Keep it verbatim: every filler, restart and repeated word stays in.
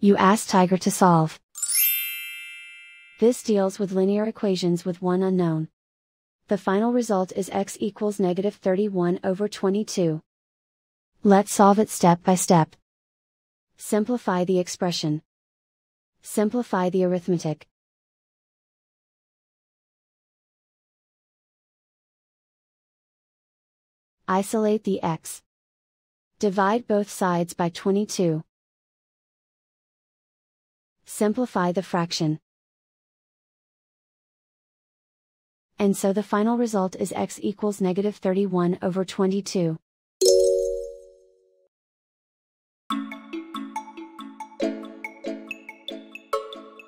You ask Tiger to solve. This deals with linear equations with one unknown. The final result is x equals negative thirty-one over twenty-two. Let's solve it step by step. Simplify the expression. Simplify the arithmetic. Isolate the x. Divide both sides by twenty-two. Simplify the fraction. And so the final result is x equals negative thirty-one over twenty-two.